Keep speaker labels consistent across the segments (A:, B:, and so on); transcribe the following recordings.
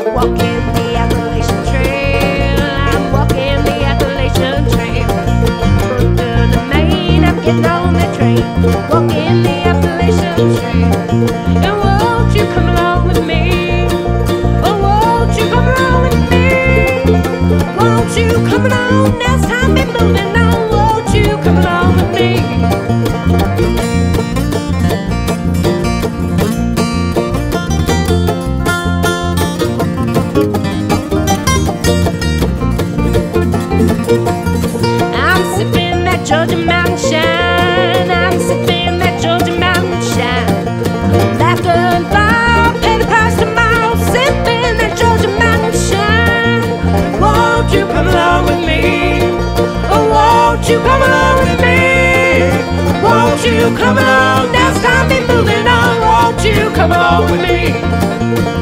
A: walking the Appalachian Trail. I'm walking the Appalachian Trail. Brooklyn to Maine, I'm getting on that train. Walking the Appalachian Trail. And won't you come along with me? Oh, won't you come along with me? Won't you come along? That's time be moving on. Won't you come along with me? I'm sipping that Georgia mountain shine. I'm sipping that Georgia mountain shine. Like a fire, pay the price tomorrow. Sipping that Georgia mountain shine. Won't you come along with me? Oh, won't you come along with me? Won't you come along? Now it's time to be moving on. Won't you come along with me?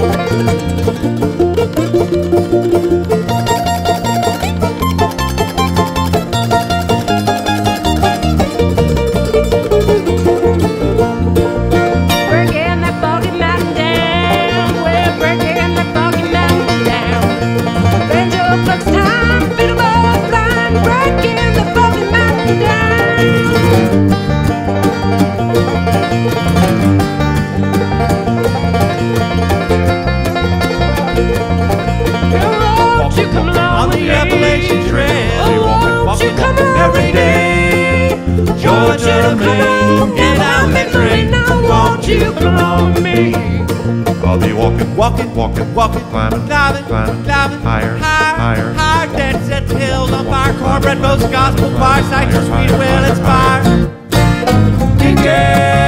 B: On the Appalachian Trail,
A: oh, won't you come along
B: every day. Georgia to Maine, get on that train. Won't you come along with me?
C: I'll be walking,
B: Walking,
C: climbing,
B: climbing,
C: higher,
B: higher, higher. Dance at the hills on fire. Cornbread, roast, gospel choir, sight, sweet will inspire.